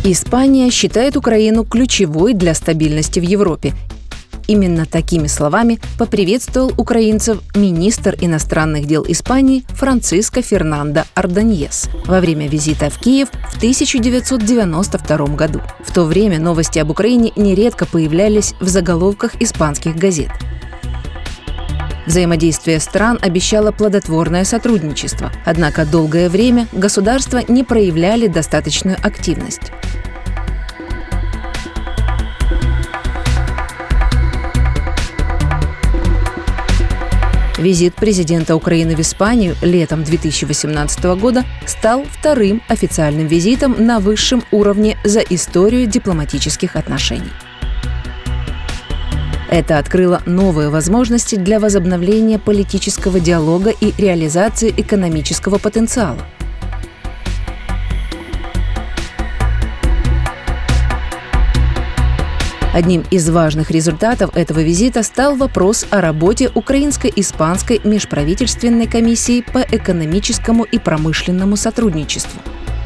Испания считает Украину ключевой для стабильности в Европе. Именно такими словами поприветствовал украинцев министр иностранных дел Испании Франциско Фернандо Ордоньес во время визита в Киев в 1992 году. В то время новости об Украине нередко появлялись в заголовках испанских газет. Взаимодействие стран обещало плодотворное сотрудничество, однако долгое время государства не проявляли достаточную активность. Визит президента Украины в Испанию летом 2018 года стал вторым официальным визитом на высшем уровне за историю дипломатических отношений. Это открыло новые возможности для возобновления политического диалога и реализации экономического потенциала. Одним из важных результатов этого визита стал вопрос о работе Украинско-испанской межправительственной комиссии по экономическому и промышленному сотрудничеству.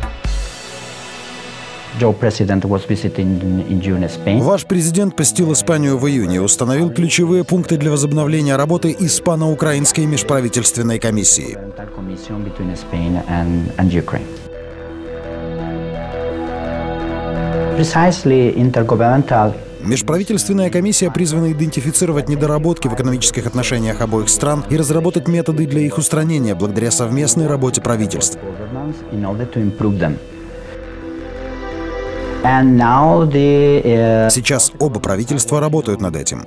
Ваш президент посетил Испанию в июне и установил ключевые пункты для возобновления работы Испано-украинской межправительственной комиссии. Межправительственная комиссия призвана идентифицировать недоработки в экономических отношениях обоих стран и разработать методы для их устранения благодаря совместной работе правительств. Сейчас оба правительства работают над этим.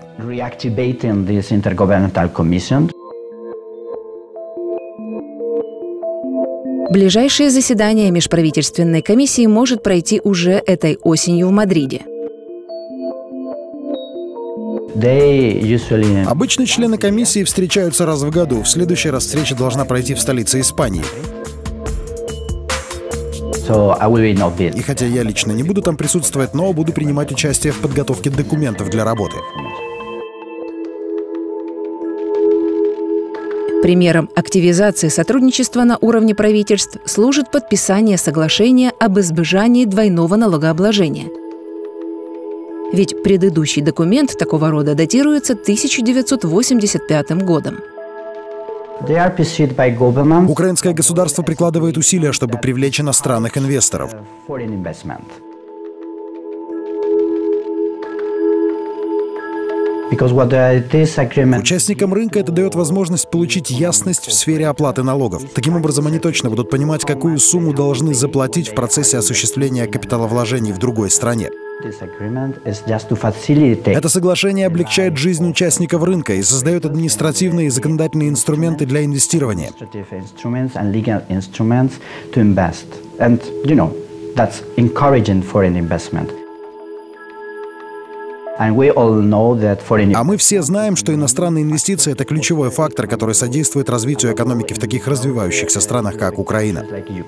Ближайшее заседание межправительственной комиссии может пройти уже этой осенью в Мадриде. Обычно члены комиссии встречаются раз в году. В следующий раз встреча должна пройти в столице Испании. И хотя я лично не буду там присутствовать, но буду принимать участие в подготовке документов для работы. Примером активизации сотрудничества на уровне правительств служит подписание соглашения об избежании двойного налогообложения. Ведь предыдущий документ такого рода датируется 1985 годом. Украинское государство прикладывает усилия, чтобы привлечь иностранных инвесторов. Участникам рынка это дает возможность получить ясность в сфере оплаты налогов. Таким образом, они точно будут понимать, какую сумму должны заплатить в процессе осуществления капиталовложений в другой стране. Это соглашение облегчает жизнь участников рынка и создает административные и законодательные инструменты для инвестирования. А мы все знаем, что иностранные инвестиции – это ключевой фактор, который содействует развитию экономики в таких развивающихся странах, как Украина.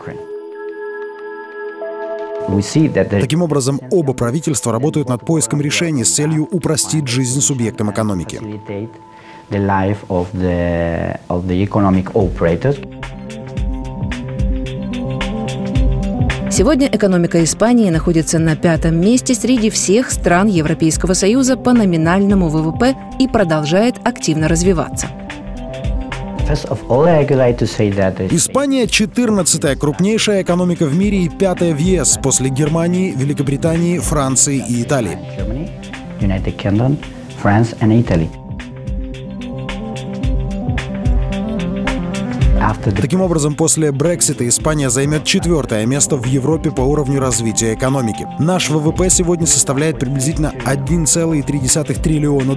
Таким образом, оба правительства работают над поиском решений с целью упростить жизнь субъектам экономики. Сегодня экономика Испании находится на 5-м месте среди всех стран Европейского Союза по номинальному ВВП и продолжает активно развиваться. Испания – 14-я крупнейшая экономика в мире и 5-я в ЕС после Германии, Великобритании, Франции и Италии. Таким образом, после Брексита Испания займет 4-е место в Европе по уровню развития экономики. Наш ВВП сегодня составляет приблизительно $1,3 триллиона.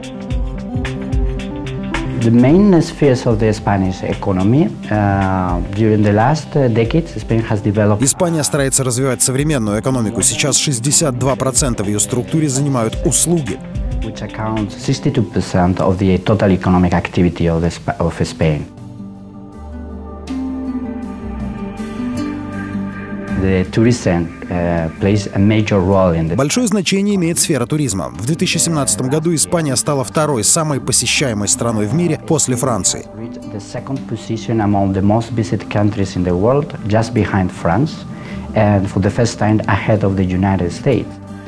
Испания старается развивать современную экономику. Сейчас 62% в ее структуре занимают услуги. Большое значение имеет сфера туризма. В 2017 году Испания стала второй самой посещаемой страной в мире после Франции. and for the first time ahead of the United States.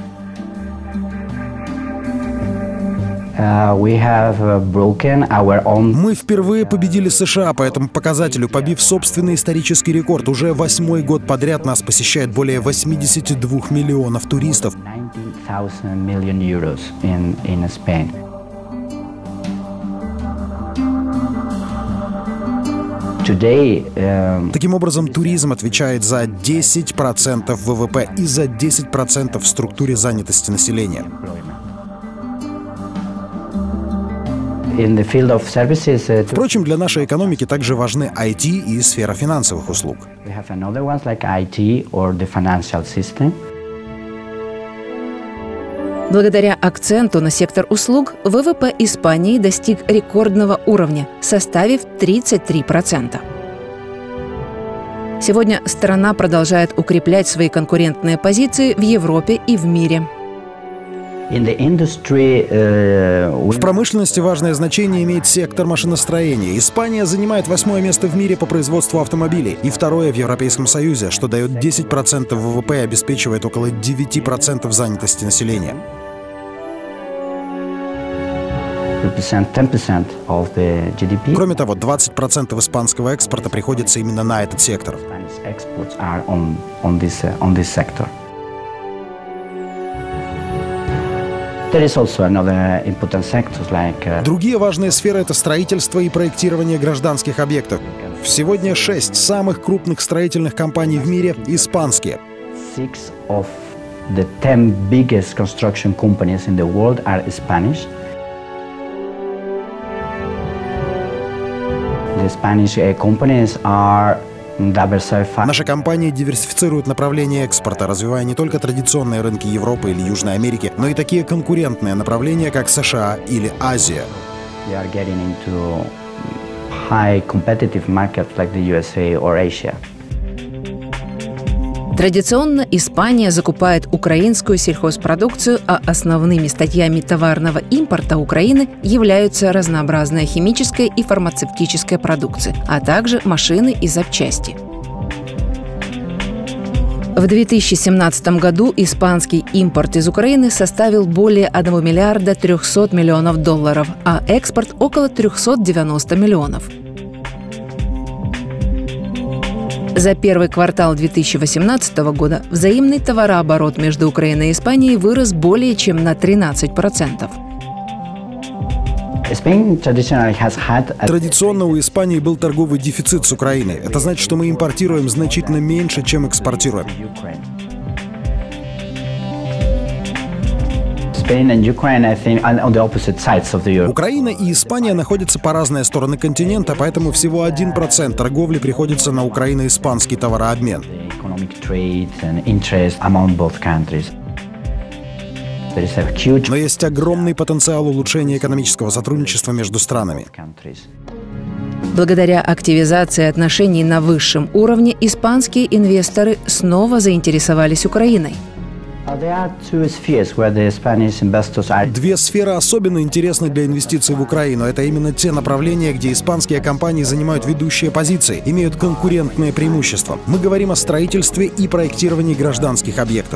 We have broken our own... Мы впервые победили США по этому показателю, побив собственный исторический рекорд. Уже 8-й год подряд нас посещает более 82 миллионов туристов. 19,000 million euros in Spain. Таким образом, туризм отвечает за 10% ВВП и за 10% в структуре занятости населения. Впрочем, для нашей экономики также важны IT и сфера финансовых услуг. Благодаря акценту на сектор услуг ВВП Испании достиг рекордного уровня, составив 33%. Сегодня страна продолжает укреплять свои конкурентные позиции в Европе и в мире. В промышленности важное значение имеет сектор машиностроения. Испания занимает 8-е место в мире по производству автомобилей и 2-е в Европейском Союзе, что дает 10% ВВП и обеспечивает около 9% занятости населения. Кроме того, 20% испанского экспорта приходится именно на этот сектор. Другие важные сферы — это строительство и проектирование гражданских объектов. Сегодня 6 самых крупных строительных компаний в мире испанские. 6 of the 10 biggest construction companies in the world are Spanish. The Spanish companies are diversified. Наша компания диверсифицирует направления экспорта, развивая не только традиционные рынки Европы или Южной Америки, но и такие конкурентные направления, как США или Азия. We are getting into high competitive markets like the USA or Asia. Традиционно Испания закупает украинскую сельхозпродукцию, а основными статьями товарного импорта Украины являются разнообразная химическая и фармацевтическая продукция, а также машины и запчасти. В 2017 году испанский импорт из Украины составил более 1 миллиарда 300 миллионов долларов, а экспорт – около 390 миллионов. За первый квартал 2018 года взаимный товарооборот между Украиной и Испанией вырос более чем на 13%. Традиционно у Испании был торговый дефицит с Украиной. Это значит, что мы импортируем значительно меньше, чем экспортируем. Украина и Испания находятся по разные стороны континента, поэтому всего 1% торговли приходится на украино-испанский товарообмен. Но есть огромный потенциал улучшения экономического сотрудничества между странами. Благодаря активизации отношений на высшем уровне испанские инвесторы снова заинтересовались Украиной. Две сферы особенно интересны для инвестиций в Украину. Это именно те направления, где испанские компании занимают ведущие позиции, имеют конкурентные преимущества. Мы говорим о строительстве и проектировании гражданских объектов.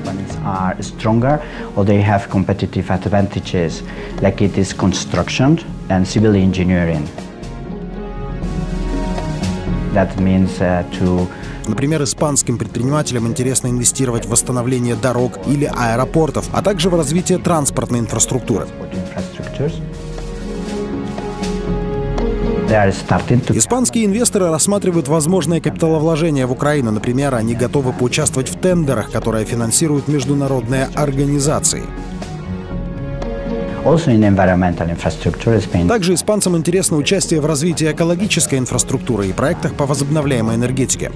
Например, испанским предпринимателям интересно инвестировать в восстановление дорог или аэропортов, а также в развитие транспортной инфраструктуры. Испанские инвесторы рассматривают возможное капиталовложение в Украину. Например, они готовы поучаствовать в тендерах, которые финансируют международные организации. Также испанцам интересно участие в развитии экологической инфраструктуры и проектах по возобновляемой энергетике.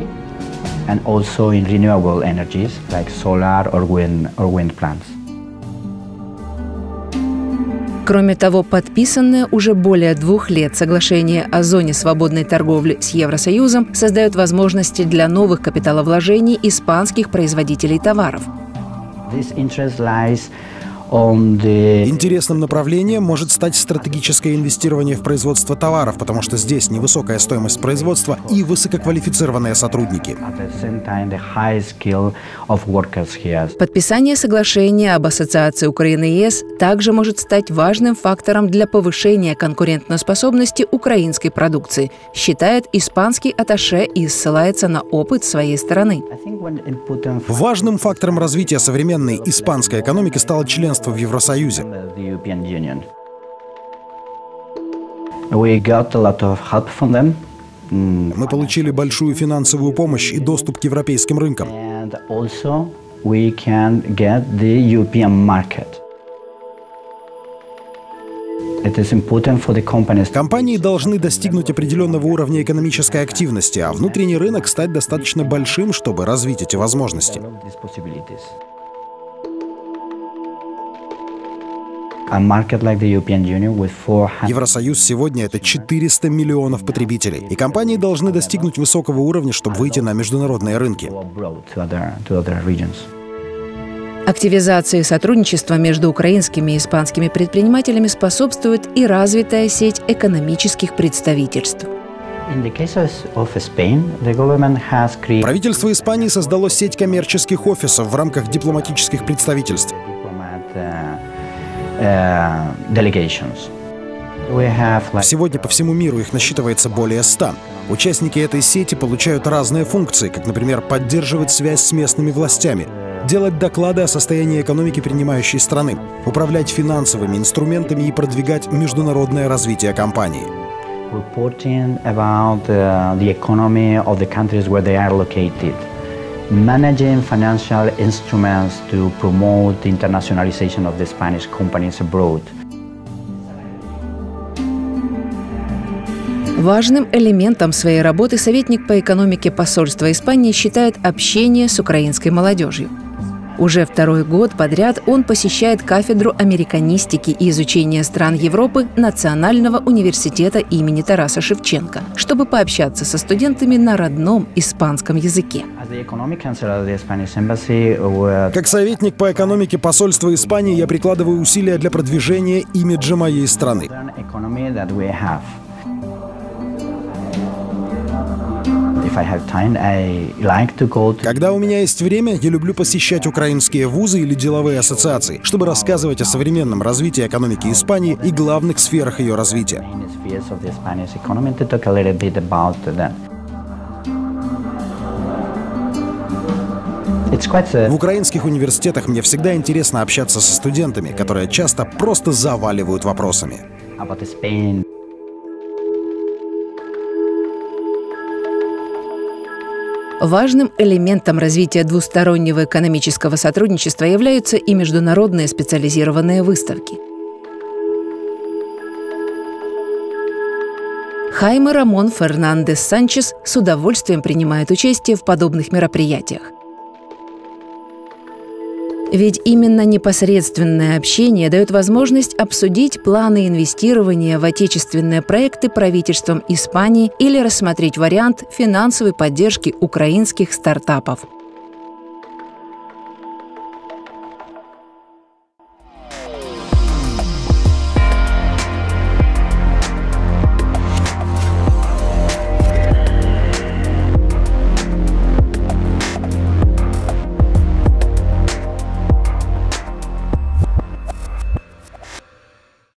Кроме того, подписанное уже более 2 лет соглашение о зоне свободной торговли с Евросоюзом создает возможности для новых капиталовложений испанских производителей товаров. Интересным направлением может стать стратегическое инвестирование в производство товаров, потому что здесь невысокая стоимость производства и высококвалифицированные сотрудники. Подписание соглашения об ассоциации Украины и ЕС также может стать важным фактором для повышения конкурентоспособности украинской продукции, считает испанский атташе и ссылается на опыт своей страны. Важным фактором развития современной испанской экономики стало членство в Евросоюзе. Мы получили большую финансовую помощь и доступ к европейским рынкам. Компании должны достигнуть определенного уровня экономической активности, а внутренний рынок стать достаточно большим, чтобы развить эти возможности. Евросоюз сегодня — это 400 миллионов потребителей, и компании должны достигнуть высокого уровня, чтобы выйти на международные рынки. Активизации сотрудничества между украинскими и испанскими предпринимателями способствует и развитая сеть экономических представительств. Правительство Испании создало сеть коммерческих офисов в рамках дипломатических представительств. Сегодня по всему миру их насчитывается более 100. Участники этой сети получают разные функции, как, например, поддерживать связь с местными властями, делать доклады о состоянии экономики принимающей страны, управлять финансовыми инструментами и продвигать международное развитие компании. Managing financial instruments to promote the internationalization of the Spanish companies abroad. Важным элементом своей работы советник по экономике посольства Испании считает общение с украинской молодежью. Уже второй год подряд он посещает кафедру американистики и изучения стран Европы Национального университета имени Тараса Шевченко, чтобы пообщаться со студентами на родном испанском языке. Как советник по экономике посольства Испании я прикладываю усилия для продвижения имиджа моей страны. Когда у меня есть время, я люблю посещать украинские вузы или деловые ассоциации, чтобы рассказывать о современном развитии экономики Испании и главных сферах ее развития. В украинских университетах мне всегда интересно общаться со студентами, которые часто просто заваливают вопросами. Важным элементом развития двустороннего экономического сотрудничества являются и международные специализированные выставки. Хайме Рамон Фернандес Санчес с удовольствием принимает участие в подобных мероприятиях. Ведь именно непосредственное общение дает возможность обсудить планы инвестирования в отечественные проекты правительством Испании или рассмотреть вариант финансовой поддержки украинских стартапов.